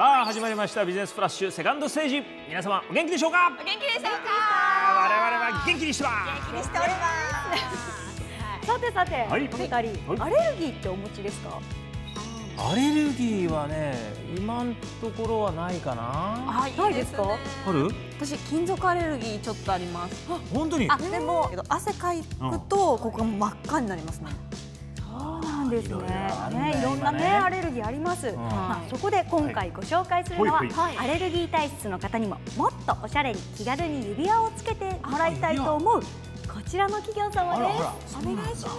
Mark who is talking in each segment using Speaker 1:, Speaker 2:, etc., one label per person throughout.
Speaker 1: さあ始まりましたビジネスフラッシュセカンドステージ。皆様お元気でしょうか？
Speaker 2: お元気でしょうか？
Speaker 1: 我々は元気にしてます。
Speaker 2: 元気にしております。
Speaker 3: さてさて、
Speaker 1: はい
Speaker 3: お二人、アレルギーってお持ちですか？
Speaker 1: アレルギーはね、今のところはないかな。
Speaker 2: あ、
Speaker 3: ないですか？
Speaker 1: ある？
Speaker 2: 私金属アレルギーちょっとあります。
Speaker 1: 本当に？
Speaker 2: でも汗かくとここが真っ赤になりますね。
Speaker 3: そうなんですね。い
Speaker 1: い
Speaker 3: ろんなねアレルギーあります。そこで今回ご紹介するのはアレルギー体質の方にももっとおしゃれに気軽に指輪をつけてもらいたいと思うこちらの企業様です。お願いします。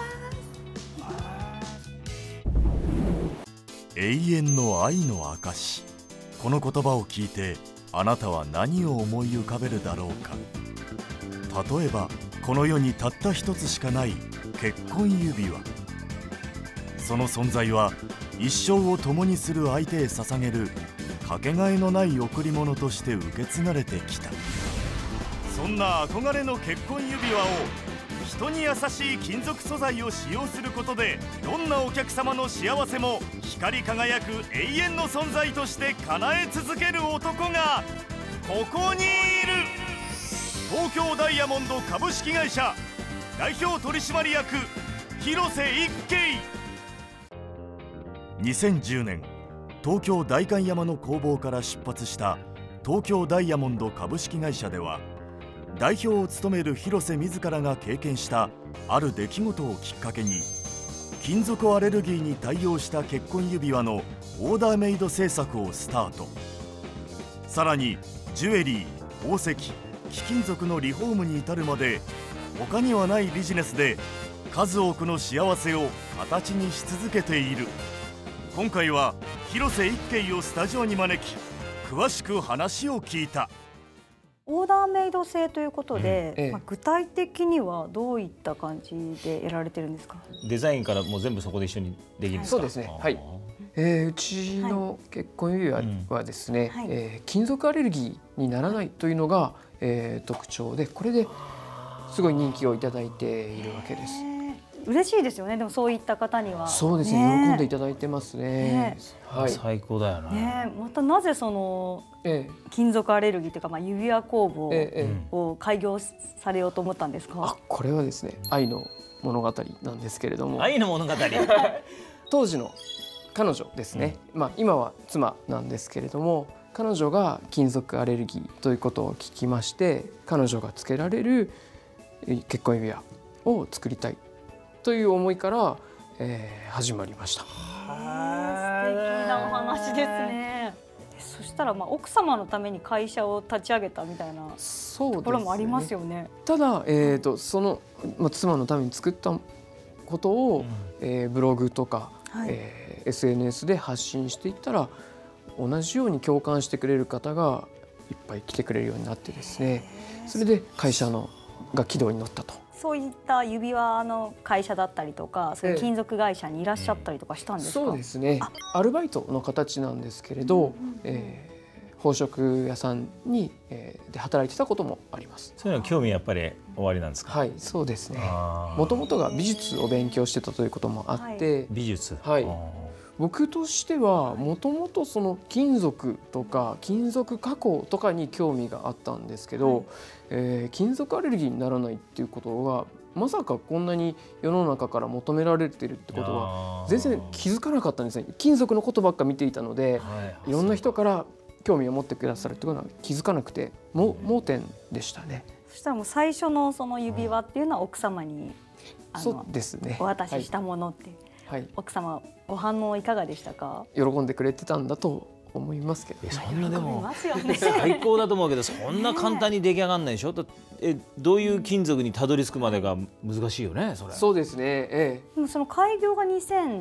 Speaker 4: 永遠の愛の証。この言葉を聞いてあなたは何を思い浮かべるだろうか。例えばこの世にたった一つしかない結婚指輪。その存在は一生を共にする相手へ捧げるかけがえのない贈り物として受け継がれてきた。そんな憧れの結婚指輪を人に優しい金属素材を使用することでどんなお客様の幸せも光り輝く永遠の存在として叶え続ける男がここにいる。東京ダイヤモンド株式会社代表取締役広瀬一慶。2010年東京代官山の工房から出発した東京ダイヤモンド株式会社では代表を務める広瀬自らが経験したある出来事をきっかけに金属アレルギーに対応した結婚指輪のオーダーメイド製作をスタート。さらにジュエリー、宝石、貴金属のリフォームに至るまで他にはないビジネスで数多くの幸せを形にし続けている。今回は広瀬一慶をスタジオに招き詳しく話を聞いた。
Speaker 3: オーダーメイド製ということで、具体的にはどういった感じでやられてるんですか？
Speaker 1: デザインからもう全部そこで一緒にできるんですか？
Speaker 5: そうですね。はい。うちの結婚指輪はですね、金属アレルギーにならないというのが、特徴で、これですごい人気をいただいているわけです。
Speaker 3: 嬉しいですよね。でもそういった方には。
Speaker 5: そうですね。喜んでいただいてますね。
Speaker 1: はい。最高だよね。
Speaker 3: またなぜその金属アレルギーというか指輪工房を開業されようと思ったんですか？
Speaker 5: これはですね、愛の物語なんですけれども。
Speaker 1: 愛の物語。
Speaker 5: 当時の彼女ですね。今は妻なんですけれども、彼女が金属アレルギーということを聞きまして、彼女がつけられる結婚指輪を作りたいという思いから、始まりました。
Speaker 3: 素敵なお話ですね。そしたら奥様のために会社を立ち上げたみたいなところもありますよね。
Speaker 5: ただ、その、妻のために作ったことを、ブログとか、SNS で発信していったら同じように共感してくれる方がいっぱい来てくれるようになってですね、それで会社が軌道に乗ったと。
Speaker 3: そういった指輪の会社だったりとか、そういう金属会社にいらっしゃったりとかしたんですか？
Speaker 5: そうですね。アルバイトの形なんですけれど、宝飾屋さんにで働いてたこともあります。
Speaker 1: そういうの興味やっぱりおありなんですか？
Speaker 5: はい、そうですね。もともとが美術を勉強してたということもあって、
Speaker 1: 美術。
Speaker 5: はい。僕としてはもともとその金属とか金属加工とかに興味があったんですけど、金属アレルギーにならないっていうことがまさかこんなに世の中から求められているってことは全然気づかなかったんですね。金属のことばっか見ていたので、いろんな人から興味を持ってくださるってことは気づかなくて盲点でしたね。
Speaker 3: そしたらもう最初のその指輪っていうのは奥様に
Speaker 5: そうですね、
Speaker 3: お渡ししたものって、奥様ご反応いかがでしたか？
Speaker 5: 喜んでくれてたんだと思いますけど、
Speaker 1: そんなでも最高だと思うけど、そんな簡単に出来上がらないでしょ。どういう金属にたどり着くまでが難しいよね、それ。
Speaker 5: そうですね。
Speaker 3: でもその開業が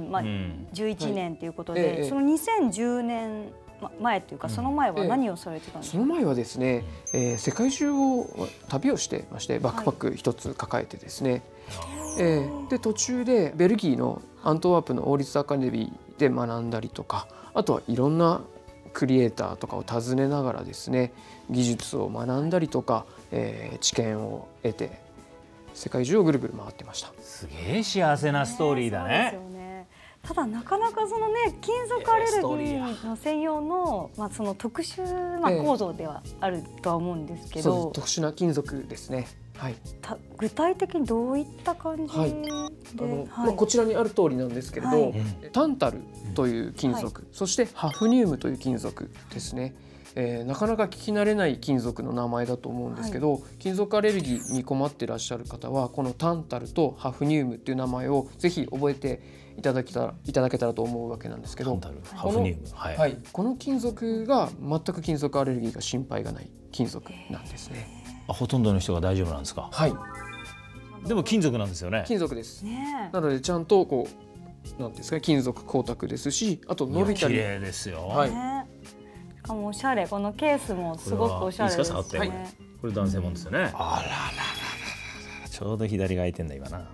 Speaker 3: 2011年ということで、その2010年前というか、その前は何をされてたんですか？
Speaker 5: その前はですね、世界中を旅をしてまして、バックパック一つ抱えてですね、で途中でベルギーのアントワープの王立アカデミーで学んだりとか、あとはいろんなクリエイターとかを訪ねながらですね、技術を学んだりとか、知見を得て世界中をぐるぐる回ってました。
Speaker 1: すげえ幸せなストーリーだね。
Speaker 3: ただなかなかそのね金属アレルギーの専用のその特殊構造ではあるとは思うんですけど、
Speaker 5: 特殊な金属ですね。はい。
Speaker 3: 具体的にどういった感じで、
Speaker 5: こちらにある通りなんですけれど、タンタルという金属、そしてハフニウムという金属ですね。なかなか聞き慣れない金属の名前だと思うんですけど、金属アレルギーに困っていらっしゃる方はこのタンタルとハフニウムっていう名前をぜひ覚えていただけたらと思うわけなんですけど、この金属が全く金属アレルギーが心配がない金属なんですね。
Speaker 1: ほとんどの人が大丈夫なんですか？
Speaker 5: はい。
Speaker 1: でも金属なんですよね。
Speaker 5: 金属です。なのでちゃんとこうなんですか、金属光沢ですし、あと伸びたり。
Speaker 1: 綺麗ですよ。
Speaker 3: はい。しかもおしゃれ、このケースもすごくおしゃれですね。
Speaker 1: これ男性もんですよね。あらら、ちょうど左が空いてんだ今な。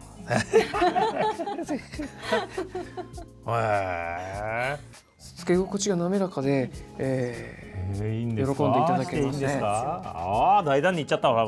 Speaker 5: つけ心地が滑らかで、喜んでいただけますね。
Speaker 1: ああ、大胆にいっちゃったわ。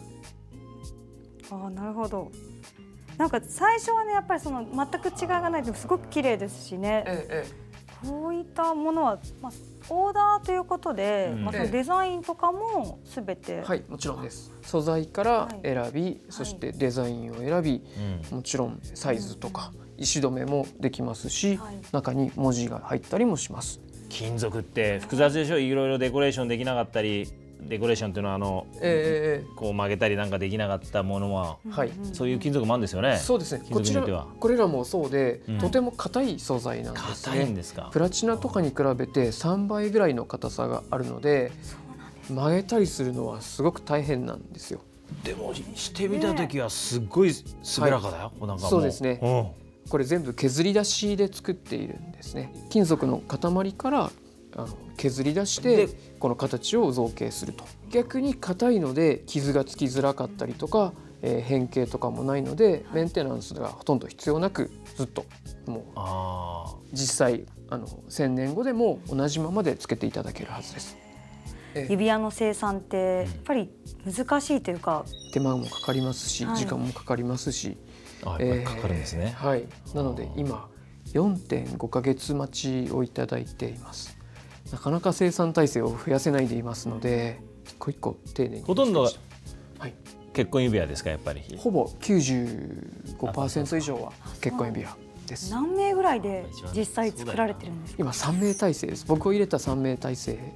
Speaker 3: なるほど。なんか最初はねやっぱりその全く違いがないでもすごく綺麗ですしね。こういったものはオーダーということで、そのデザインとかもすべて、
Speaker 5: はい、もちろんです。素材から選び、そしてデザインを選び、もちろんサイズとか石留めもできますし、中に文字が入ったりもします。
Speaker 1: 金属って複雑でしょ。いろいろデコレーションできなかったり、デコレーションっていうのはこう曲げたりなんかできなかったものは、そういう金属もあるんですよね。
Speaker 5: そうですね。これらもそうで、とても硬い素材なんですね。プラチナとかに比べて3倍ぐらいの硬さがあるので、曲げたりするのはすごく大変なんですよ。
Speaker 1: でもしてみた時はすごい滑らかだよ。
Speaker 5: そうですね。これ全部削り出しで作っているんですね。金属の塊から削り出してこの形を造形すると。逆に硬いので傷がつきづらかったりとか、変形とかもないのでメンテナンスがほとんど必要なくずっともう実際1000年後でも同じままでつけていただけるはずです。
Speaker 3: 指輪の生産ってやっぱり難しいというか、
Speaker 5: 手間もかかりますし、時間もかかりますし、
Speaker 1: やっぱりかかるんですね。
Speaker 5: はい。なので今 4.5 ヶ月待ちをいただいています。なかなか生産体制を増やせないでいますので、一個一個丁寧に。
Speaker 1: ほとんど結婚指輪ですか？やっぱり
Speaker 5: ほぼ 95% 以上は結婚指輪です。
Speaker 3: 何名ぐらいで実際作られてるんですか？
Speaker 5: 今3名体制です。僕を入れた3名体制です。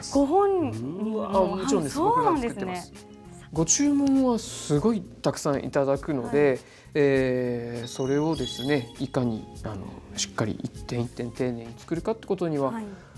Speaker 3: ご本人
Speaker 5: もちろんです。僕が作ってます。ご注文はすごいたくさんいただくので、それをですねいかにしっかり一点一点丁寧に作るかってことには、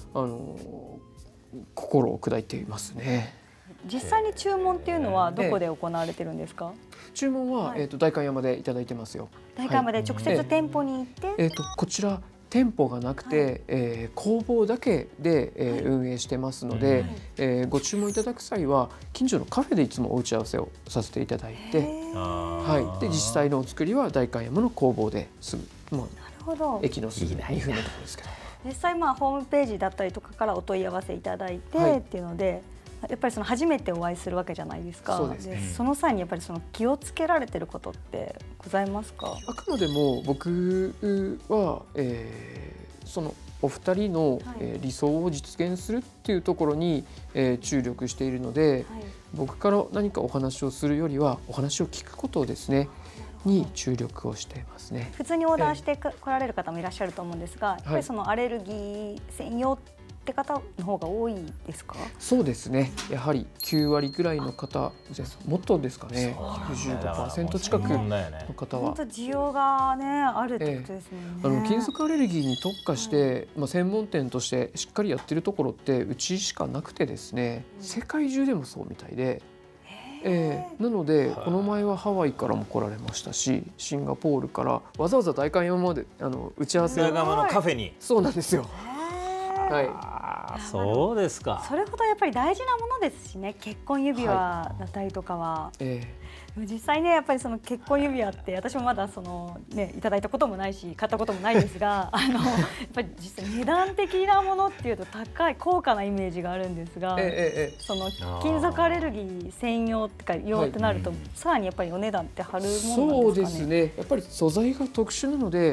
Speaker 5: 心を砕いていますね。
Speaker 3: 実際に注文っていうのはどこで行われてるんですか？
Speaker 5: 注文は、代官山でいただいてますよ。
Speaker 3: 代官山で直接店舗に行って、
Speaker 5: こちら店舗がなくて、工房だけで、運営してますので、ご注文いただく際は近所のカフェでいつもお打ち合わせをさせていただいて、で実際のお作りは代官山の工房ですぐ、駅のすぐ2分のところですけど、
Speaker 3: 実際ホームページだったりとかからお問い合わせいただいて、っていうのでやっぱりその初めてお会いするわけじゃないですか。その際にやっぱりその気をつけられてることってございますか？
Speaker 5: あくまでも僕は、そのお二人の、理想を実現するっていうところに、注力しているので、僕から何かお話をするよりはお話を聞くことですねに注力をしていますね。
Speaker 3: 普通にオーダーして来られる方もいらっしゃると思うんですが、やっぱりそのアレルギー専用って方の方が多いですか？
Speaker 5: そうですね。やはり9割ぐらいの方です。もっとですかね。95% 近くの方は。
Speaker 3: 本当需要がねあるってことですもんね。
Speaker 5: 金属アレルギーに特化して、専門店としてしっかりやってるところってうちしかなくてですね。世界中でもそうみたいで。なのでこの前はハワイからも来られましたし、シンガポールからわざわざ代官山まで打ち合わせ
Speaker 1: 代官山のカフェに。
Speaker 5: そうなんですよ。
Speaker 1: そうですか。
Speaker 3: それほどやっぱり大事なものですしね、結婚指輪だったりとかは。実際ねやっぱりその結婚指輪って私もまだいただいたこともないし買ったこともないですがやっぱり実際値段的なものっていうと高価なイメージがあるんですが、その金属アレルギー専用ってか用ってなると、さらにやっぱりお値段って張るものなんですかね。
Speaker 5: そうですね。やっぱり素材が特殊なので、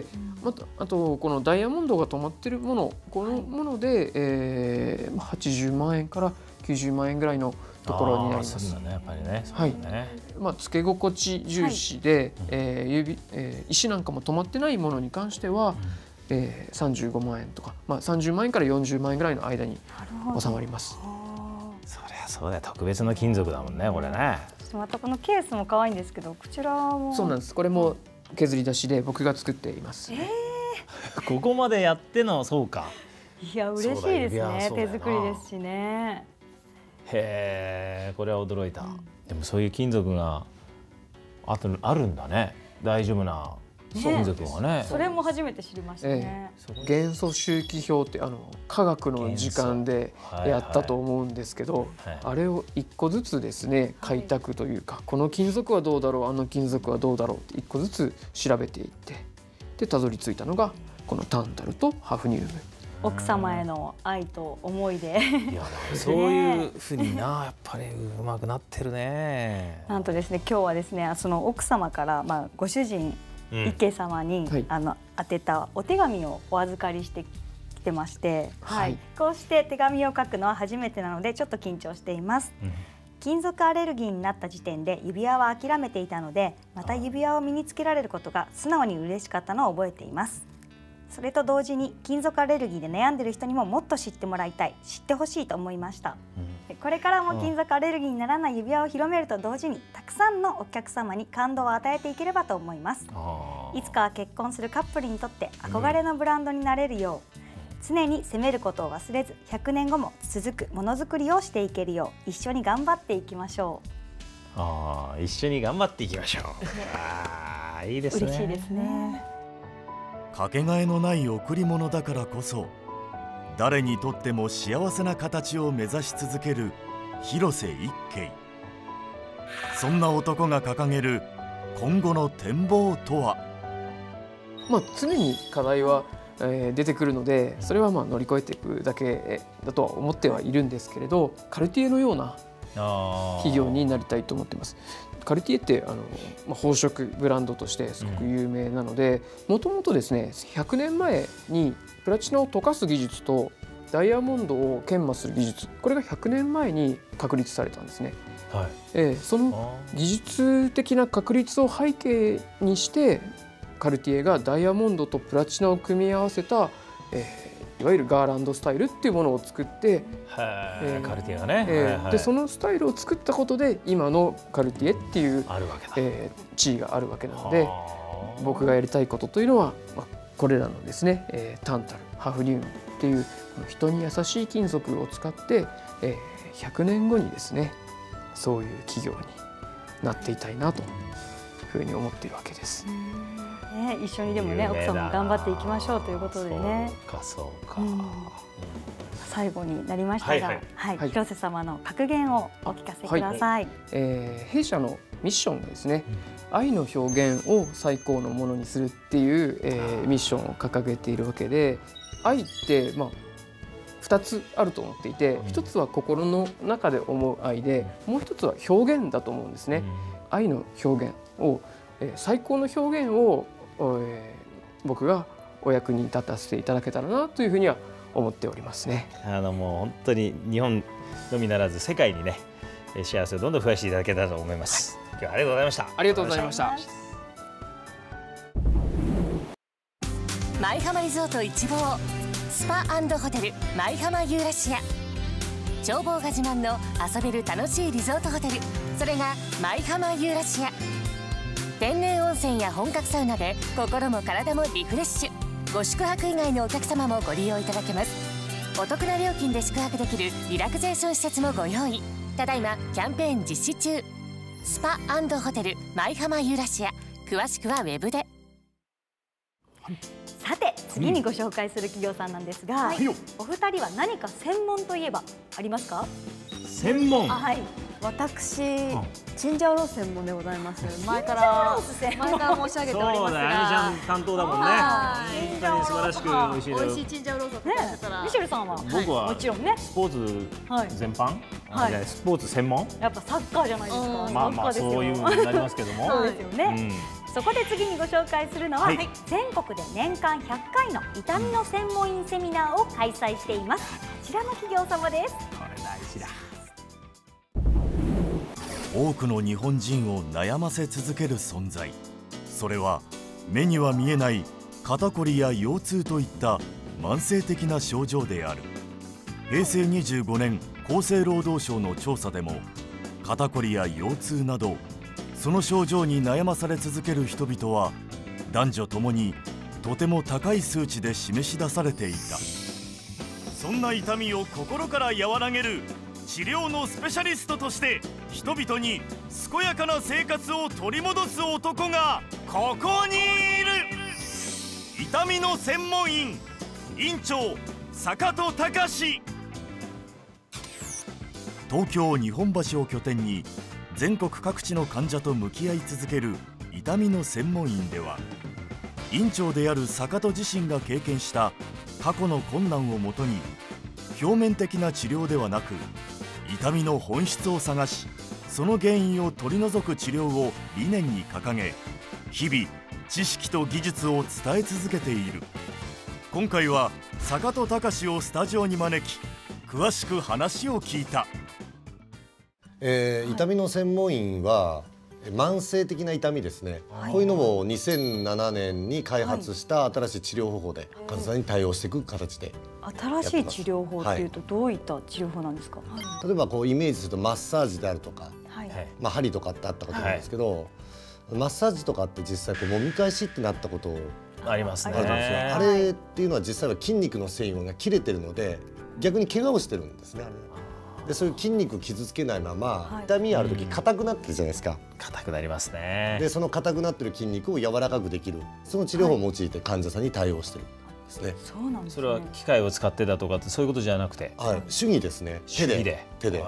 Speaker 5: あとこのダイヤモンドが止まってるもの、このもので、80万円から90万円ぐらいのところになります。
Speaker 1: そうだね、やっぱりね。
Speaker 5: はい。つけ心地重視で、石なんかも止まってないものに関しては、35万円とか、30万円から40万円ぐらいの間に収まります。
Speaker 1: そりゃそうだよ、特別な金属だもんね、これね。
Speaker 3: またこのケースも可愛いんですけど、こちらも。
Speaker 5: そうなんです。これも削り出しで僕が作っています。
Speaker 1: ここまでやっての、そうか。
Speaker 3: いや、嬉しいですね。手作りですしね。
Speaker 1: へえ、これは驚いた。でもそういう金属があるんだね。大丈夫な金属がね。
Speaker 3: それも初めて知りましたね。
Speaker 5: 元素周期表って科学の時間でやったと思うんですけど、あれを一個ずつですね開拓というか、この金属はどうだろう、あの金属はどうだろうって一個ずつ調べていって、でたどり着いたのがこのタンタルとハフニウム。
Speaker 3: 奥様への愛と思いで
Speaker 1: いや、そういうふうにな、やっぱりうまくなってるね。
Speaker 3: なんとですね、今日はですね、その奥様からご主人池様に宛てたお手紙をお預かりしてきてまして、こうして手紙を書くのは初めてなのでちょっと緊張しています。金属アレルギーになった時点で指輪は諦めていたので、また指輪を身につけられることが素直に嬉しかったのを覚えています。それと同時に金属アレルギーで悩んでいる人にももっと知ってもらいたい、知ってほしいと思いました。これからも金属アレルギーにならない指輪を広めると同時に、たくさんのお客様に感動を与えていければと思います。いつかは結婚するカップルにとって憧れのブランドになれるよう、常に責めることを忘れず100年後も続くものづくりをしていけるよう一緒に頑張っていきましょ
Speaker 1: う。一緒に頑張っていきましょう。いいですね。
Speaker 3: 嬉しいですね。
Speaker 4: かけがえのない贈り物だからこそ、誰にとっても幸せな形を目指し続ける広瀬一慶。そんな男が掲げる今後の展望とは。
Speaker 5: 常に課題は出てくるので、それは乗り越えていくだけだとは思ってはいるんですけれど、カルティエのような企業になりたいと思っています。カルティエって宝飾ブランドとしてすごく有名なので、もともとですね100年前にプラチナを溶かす技術とダイヤモンドを研磨する技術、これが100年前に確立されたんですね。その技術的な確立を背景にしてカルティエがダイヤモンドとプラチナを組み合わせた、いわゆるガーランドスタイルっていうものを作って、
Speaker 1: カルティエがね、
Speaker 5: でそのスタイルを作ったことで今のカルティエっていう地位があるわけなので、僕がやりたいことというのは、これらのですね、タンタル、ハフニウムっていう人に優しい金属を使って、100年後にですねそういう企業になっていたいなというふうに思っているわけです。
Speaker 3: 一緒にでもね、奥様頑張っていきましょうということでね。
Speaker 1: そうか。
Speaker 3: 最後になりましたが、広瀬様の格言をお聞かせください。
Speaker 5: 弊社のミッションがですね、愛の表現を最高のものにするっていう、ミッションを掲げているわけで、愛って2つあると思っていて、1つは心の中で思う愛で、もう1つは表現だと思うんですね。愛の表現を、最高の表現を僕がお役に立たせていただけたらなというふうには思っておりますね。
Speaker 1: もう本当に日本のみならず世界にね、幸せをどんどん増やしていただけたらと思います。今日はありがとうございました。
Speaker 5: ありがとうございました。
Speaker 6: 舞浜リゾート一望スパ&ホテル舞浜ユーラシア。眺望が自慢の遊べる楽しいリゾートホテル、それが舞浜ユーラシア。天然温泉や本格サウナで心も体もリフレッシュ。ご宿泊以外のお客様もご利用いただけます。お得な料金で宿泊できるリラクゼーション施設もご用意。ただいまキャンペーン実施中。スパ&ホテル舞浜ユーラシア。詳しくはウェブで。
Speaker 3: さて次にご紹介する企業さんなんですが、お二人は何か専門といえばありますか？
Speaker 1: 専門。
Speaker 2: 私、チンジャオロース専門でございます。前から申し上げておりますが、
Speaker 1: そうだ、あやちゃん担当だもんね。本当に素晴らしく美味しい。
Speaker 2: 美味しいチンジャオロースを作ってたら、
Speaker 3: ミシェルさんは
Speaker 1: 僕は
Speaker 3: もちろんね、
Speaker 1: スポーツ全般、スポーツ専門。
Speaker 3: やっぱサッカーじゃないですか。
Speaker 1: そういうのになりますけども。
Speaker 3: そうですよね。 そこで次にご紹介するのは、全国で年間100回の痛みの専門員セミナーを開催しています。こちらの企業様です。
Speaker 1: これ大事だ。
Speaker 4: 多くの日本人を悩ませ続ける存在、それは目には見えない肩こりや腰痛といった慢性的な症状である。平成25年厚生労働省の調査でも、肩こりや腰痛などその症状に悩まされ続ける人々は男女ともにとても高い数値で示し出されていた。そんな痛みを心から和らげる治療のスペシャリストとして人々に健やかな生活を取り戻す男がここにいる。痛みの専門員院長坂戸隆。東京日本橋を拠点に全国各地の患者と向き合い続ける痛みの専門員では、院長である坂戸自身が経験した過去の困難をもとに、表面的な治療ではなく痛みの本質を探し、その原因を取り除く治療を理念に掲げ、日々知識と技術を伝え続けている。今回は坂戸隆をスタジオに招き、詳しく話を聞いた。
Speaker 7: 痛みの専門員は慢性的な痛みですね、こういうのを2007年に開発した新しい治療方法で患者さんに対応していく形で。
Speaker 3: 新しい治療法っていうとどういった治療法なんですか？
Speaker 7: 例えばこうイメージするとマッサージであるとか、針とかってあったことなんですけど、マッサージとかって実際こう揉み返しってなったこと
Speaker 1: ありますね。
Speaker 7: あれっていうのは実際は筋肉の繊維が切れてるので逆に怪我をしてるんですね。でそういう筋肉を傷つけないまま、痛みある時硬くなってるじゃないですか。
Speaker 1: 硬くなりますね。
Speaker 7: でその硬くなってる筋肉を柔らかくできる、その治療法を用いて患者さんに対応してるんですね。
Speaker 3: そうなんですね。
Speaker 1: それは機械を使ってだとかってそういうことじゃなくて、
Speaker 7: 手技ですね。手で。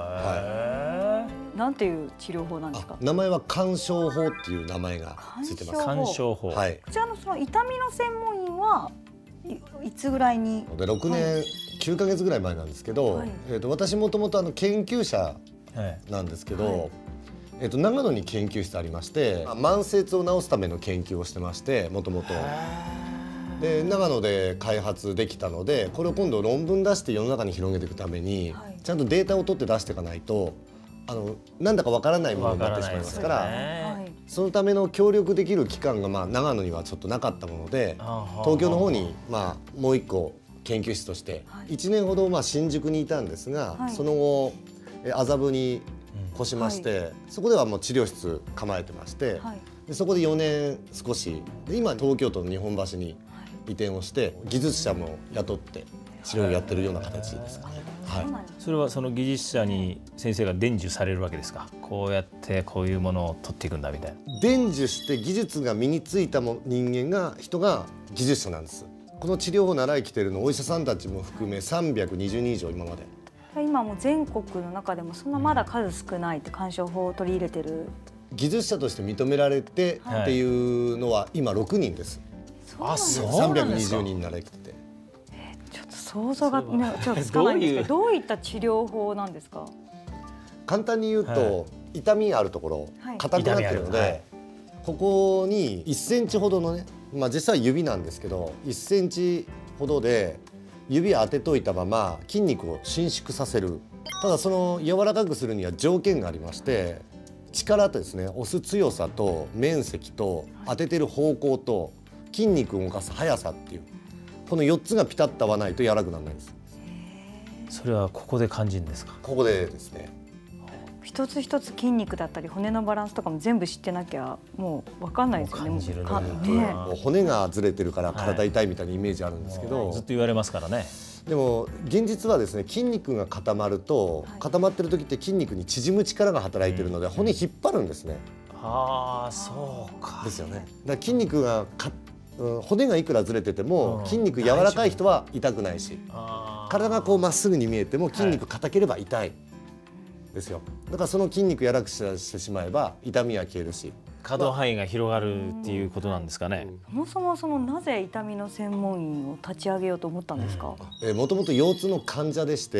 Speaker 3: なんていう治療法なんですか？
Speaker 7: 名前は干渉法っていう名前がついてます。
Speaker 1: 干渉法。
Speaker 3: こちらのその痛みの専門員はいつぐらいに
Speaker 7: ？6年9ヶ月ぐらい前なんですけど、私もともと研究者なんですけど、長野に研究室ありまして、慢性痛を治すための研究をしてまして、もともとで長野で開発できたので、これを今度論文出して世の中に広げていくために、ちゃんとデータを取って出していかないとなんだかわからないものになってしまいますから、そのための協力できる機関が長野にはちょっとなかったもので、東京の方にもう一個研究室として1年ほど新宿にいたんですが、その後麻布に越しまして、そこではもう治療室構えてまして、でそこで4年少しで、今東京都の日本橋に移転をして技術者も雇って治療をやってるような形ですかね。
Speaker 1: それはその技術者に先生が伝授されるわけですか？こうやってこういうものを取っていくんだみたいな。
Speaker 7: 伝授して技術が身についた人が技術者なんです。この治療法を習い来てるのお医者さんたちも含め320人以上今まで。
Speaker 3: 今も全国の中でもそんなまだ数少ないって干渉法を取り入れてる。
Speaker 7: 技術者として認められてっていうのは今6人です。
Speaker 1: そうなんですか。
Speaker 7: 320人習い来てて。
Speaker 3: ちょっと想像がねちょっとつかないんですけど、どういった治療法なんですか？
Speaker 7: 簡単に言うと、痛みあるところ硬くなってるので、ここに1センチほどのね、実際指なんですけど1センチほどで指を当てといたまま筋肉を伸縮させる。ただその柔らかくするには条件がありまして、力とですね、押す強さと面積と当ててる方向と筋肉を動かす速さっていう、この4つがピタッと合わないと柔らかくならないんです。
Speaker 1: それはここで感じるんですか？
Speaker 7: ここでですね。
Speaker 3: 一つ一つ筋肉だったり骨のバランスとかも全部知ってなきゃもう分かんないですよね。
Speaker 1: 感じるね。
Speaker 7: もう骨がずれてるから体痛いみたいなイメージあるんですけど、
Speaker 1: ずっと言われますからね。
Speaker 7: でも現実はですね、筋肉が固まると、固まってる時って筋肉に縮む力が働いてるので、骨引っ張るんですね。
Speaker 1: そうか。
Speaker 7: ですよね。だから筋肉が骨がいくらずれてても筋肉柔らかい人は痛くないし、体がこうまっすぐに見えても筋肉硬ければ痛いですよ。だからその筋肉柔らかくしてしまえば痛みは消えるし、
Speaker 1: 可動範囲が広がるっていうことなんですかね。
Speaker 3: そもそもなぜ痛みの専門員を立ち上げようと思ったんですか？
Speaker 7: もともと腰痛の患者でして、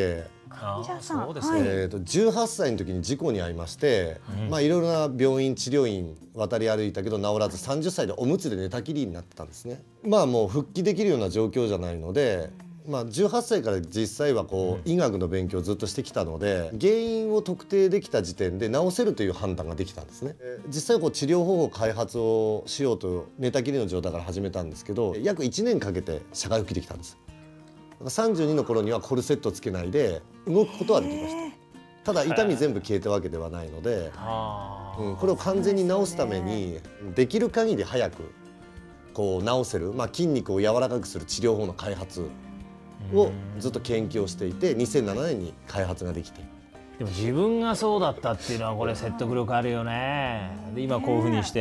Speaker 3: 患者さん、
Speaker 7: 18歳の時に事故に遭いまして、いろいろな病院治療院渡り歩いたけど治らず、30歳でおむつで寝たきりになってたんですね。もう復帰できるような状況じゃないので、18歳から実際は医学の勉強をずっとしてきたので、原因を特定できた時点で治せるという判断ができたんですね。実際治療方法開発をしようと寝たきりの状態から始めたんですけど、約1年かけて社会復帰できたんです。32の頃にはコルセットつけないで動くことはできました。ただ痛み全部消えたわけではないので、これを完全に治すためにできる限り早く治せる、筋肉を柔らかくする治療法の開発をずっと研究をしていて、2007年に開発ができて。
Speaker 1: でも自分がそうだったっていうのはこれ説得力あるよね。で今こういうふうにして、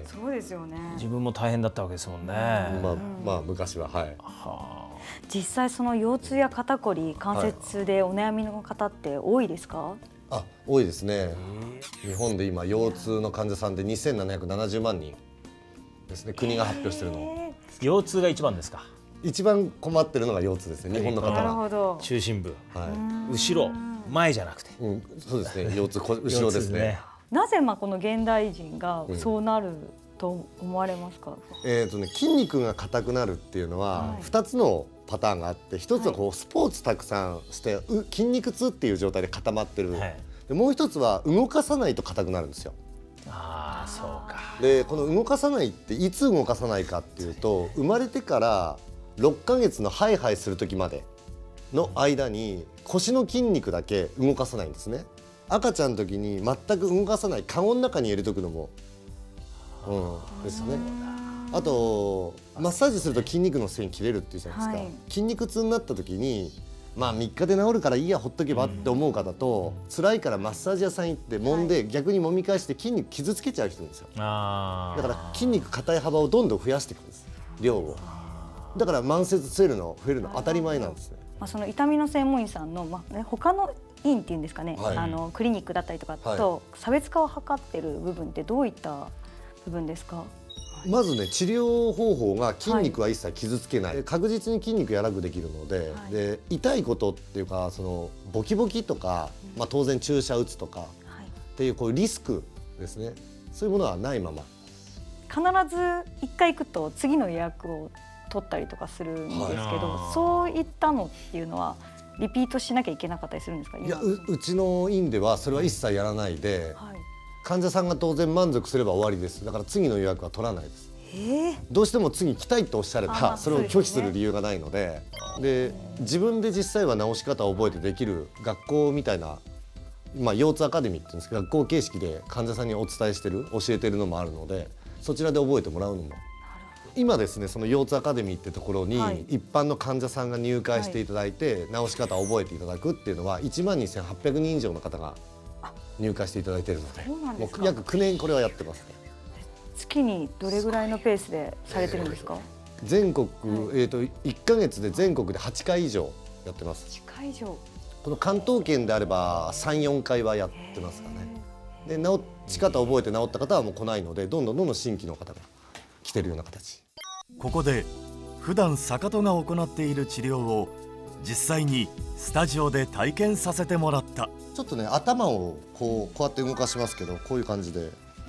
Speaker 3: そうですよね。
Speaker 1: 自分も大変だったわけですもんね。
Speaker 7: 昔は
Speaker 3: 実際その腰痛や肩こり、関節でお悩みの方って多いですか？
Speaker 7: 多いですね。日本で今腰痛の患者さんで2770万人ですね。国が発表してるの。
Speaker 1: 腰痛が一番ですか？
Speaker 7: 一番困ってるのが腰痛ですね、日本の方は。
Speaker 3: なるほど。
Speaker 1: 中心部、後ろ、前じゃなくて、
Speaker 7: そうですね、腰痛後ろですね。
Speaker 3: なぜこの現代人がそうなると思われますか？
Speaker 7: 筋肉が硬くなるっていうのは2つのパターンがあって、一つはスポーツたくさんして筋肉痛っていう状態で固まってる、でもう一つは動かさないと硬くなるんですよ。
Speaker 1: そうか。
Speaker 7: でこの動かさないっていつ動かさないかっていうと、生まれてから6ヶ月のハイハイする時までの間に腰の筋肉だけ動かさないんですね。赤ちゃんの時に全く動かさないカゴの中に入れとくのも、ですね。あとマッサージすると筋肉の線切れるっていうじゃないですか、筋肉痛になった時に3日で治るからいいやほっとけばって思う方と、辛いからマッサージ屋さん行って揉んで、逆に揉み返して筋肉傷つけちゃう人いるんですよ。だから筋肉硬い幅をどんどん増やしていくんです、量を。だから慢性痛増えるの当たり前なんですね。
Speaker 3: その痛みの専門医さんの、他の院っていうんですかね、クリニックだったりとかと差別化を図っている部分ってどういった部分ですか？
Speaker 7: まずね、治療方法が筋肉は一切傷つけない、確実に筋肉柔らかくできるので、で痛いことっていうか、そのボキボキとか、当然注射打つとかっていうこういうリスクですね、そういうものはないまま
Speaker 3: 必ず1回行くと次の予約を取ったりとかするんですけど、そういったのっていうのはリピートしなきゃいけなかったりするんですか？
Speaker 7: いや、うちの院ではそれは一切やらないで、患者さんが当然満足すれば終わりです。だから次の予約は取らないです。どうしても次来たいとおっしゃればそれを拒否する理由がないので、自分で実際は治し方を覚えてできる学校みたいな、腰痛アカデミーって言うんですけど、学校形式で患者さんにお伝えしてる、教えてるのもあるので、そちらで覚えてもらうのも。今ですね、その腰痛アカデミーってところに一般の患者さんが入会していただいて、治し方を覚えていただくっていうのは12,800人以上の方が入会していただいているので、もう約9年これはやってますね。
Speaker 3: 月にどれぐらいのペースでされてるんですか？
Speaker 7: 全国、1ヶ月で全国で8回以上やってます。
Speaker 3: 8回以上。
Speaker 7: この関東圏であれば3、4回はやってますかね。で治し方を覚えて治った方はもう来ないので、どんどん新規の方が来てるような形。
Speaker 4: ここで普段坂戸が行っている治療を実際にスタジオで体験させてもらった。
Speaker 7: ちょっとね、頭をこうやって動かしますけど、こういう感じで、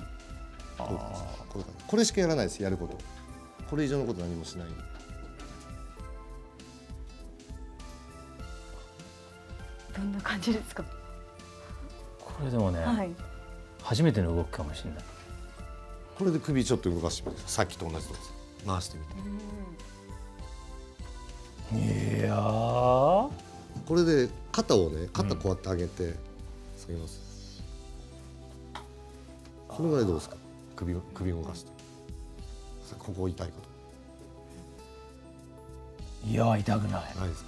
Speaker 7: これしかやらないです。やること、これ以上のこと何もしない。
Speaker 3: どんな感じですか？
Speaker 1: これでもね、初めての動きかもしれない。
Speaker 7: これで首ちょっと動かしてみて、さっきと同じ動作回してみて。
Speaker 1: いやー、
Speaker 7: これで肩をね、肩こうやって上げて下げます。このぐらいどうですか？首動かして、ここ痛いこと。
Speaker 1: いや、痛くない。
Speaker 7: ないですか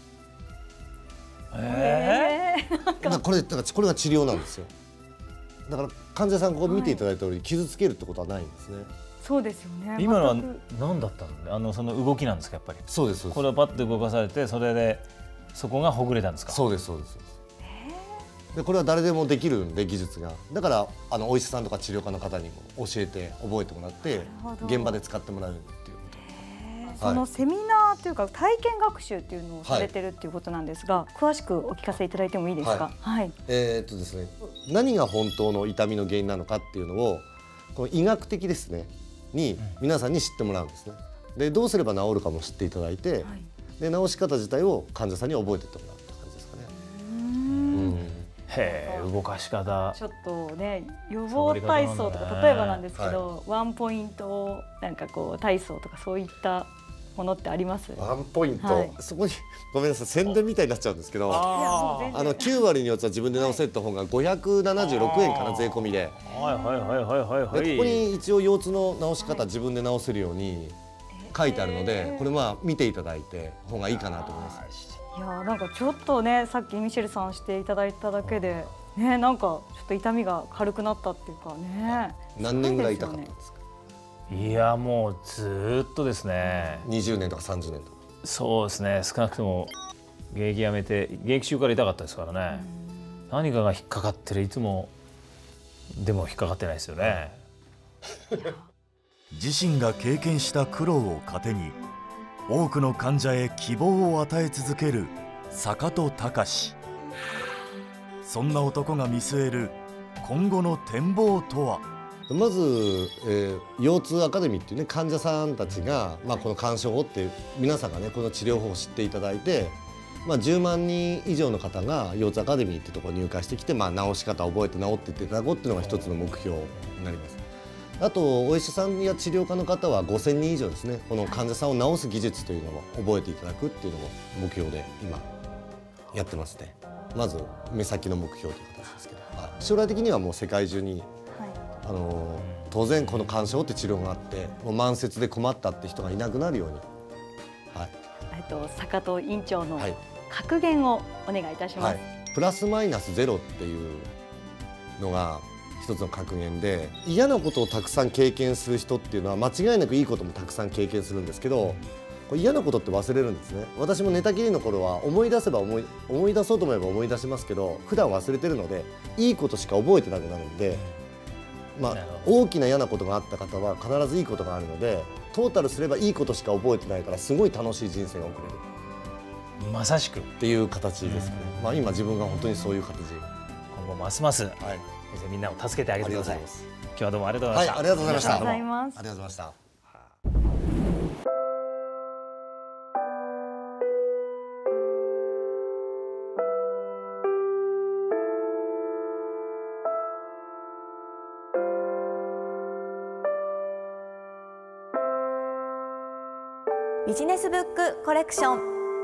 Speaker 1: ね。
Speaker 7: これが治療なんですよ。だから患者さんここ見ていただいた通り、傷つけるってことはないんですね。
Speaker 3: そうですよね。
Speaker 1: 今のは何だったの？その動きなんですか、やっぱり。
Speaker 7: そうです。
Speaker 1: これをパッと動かされて、それでそこがほぐれたんですか？
Speaker 7: そうです。でこれは誰でもできるんで、技術が。だからお医者さんとか治療科の方にも教えて覚えてもらって、現場で使ってもらうっていうこと。
Speaker 3: そのセミナというか体験学習っていうのをされてるっていうことなんですが、詳しくお聞かせいただいてもいいですか？はい。
Speaker 7: ですね、何が本当の痛みの原因なのかっていうのをこの医学的ですねに皆さんに知ってもらうんですね。でどうすれば治るかも知っていただいて、で治し方自体を患者さんに覚えていってもらうって感じですかね。
Speaker 1: へえ、動かし方。
Speaker 3: ちょっとね、予防体操とか例えばなんですけど、ワンポイントなんかこう体操とかそういったものってあります？
Speaker 7: ワンポイント、そこにごめんなさい、宣伝みたいになっちゃうんですけど、9割のやつは自分で直せって本が576円かな、税込みで。ここに一応腰痛の直し方自分で直せるように書いてあるので、これまあ見ていただいて方がいいかなと思います。
Speaker 3: いやなんかちょっとね、さっきミシェルさんしていただいただけでね、なんかちょっと痛みが軽くなったっていうかね。
Speaker 7: 何年ぐらい痛かったんですか？
Speaker 1: いやもうずっとですね。
Speaker 7: 20年とか30年とか。
Speaker 1: そうですね、少なくとも現役やめて現役中から痛かったですからね。何かが引っかかってる、いつもでも引っかかってないですよね。
Speaker 4: 自身が経験した苦労を糧に多くの患者へ希望を与え続ける坂戸隆。そんな男が見据える今後の展望とは。
Speaker 7: まず、腰痛アカデミーっていうね、患者さんたちが、この鑑賞法って皆さんがねこの治療法を知っていただいて、10万人以上の方が腰痛アカデミーっていうところに入会してきて、治し方を覚えて治っていっていただこうっていうのが一つの目標になります。あとお医者さんや治療家の方は5000人以上ですね、この患者さんを治す技術というのを覚えていただくっていうのも目標で今やってますね。まず目先の目標という形ですけど、将来的にはもう世界中に、当然この肝症って治療があってもう慢性で困ったって人がいなくなるように、
Speaker 3: 坂戸院長の格言をお願いいたします。
Speaker 7: プラスマイナスゼロっていうのが一つの格言で、嫌なことをたくさん経験する人っていうのは間違いなくいいこともたくさん経験するんですけど、これ嫌なことって忘れるんですね。私も寝たきりの頃は思い出そうと思えば思い出しますけど、普段忘れてるのでいいことしか覚えてなくなるんで、大きな嫌なことがあった方は必ずいいことがあるので、トータルすればいいことしか覚えてないからすごい楽しい人生が送れる。
Speaker 1: まさしく
Speaker 7: っていう形ですね。今自分が本当にそういう形。
Speaker 1: 今後ますます、みんなを助けてあげてください。今日はどうもありがとうございました。
Speaker 7: ありがとうございました。
Speaker 3: ありがとうございます。
Speaker 7: ありがとうございました。
Speaker 2: ビジネスブックコレクション。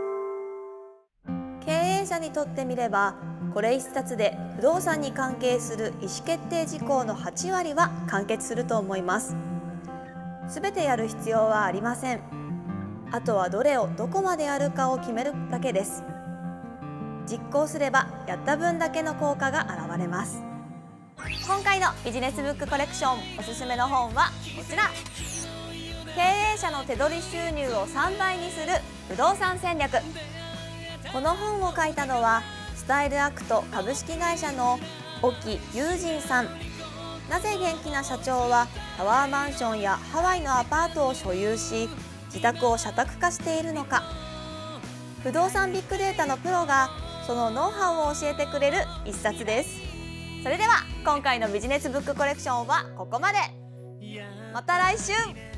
Speaker 2: 経営者にとってみれば、これ一冊で不動産に関係する意思決定事項の8割は完結すると思います。すべてやる必要はありません。あとはどれをどこまでやるかを決めるだけです。実行すればやった分だけの効果が現れます。今回のビジネスブックコレクションおすすめの本はこちら。経営者の手取り収入を3倍にする不動産戦略。この本を書いたのはスタイルアクト株式会社の沖友人さん。なぜ元気な社長はタワーマンションやハワイのアパートを所有し自宅を社宅化しているのか。不動産ビッグデータのプロがそのノウハウを教えてくれる一冊です。それでは今回のビジネスブックコレクションはここまで。また来週。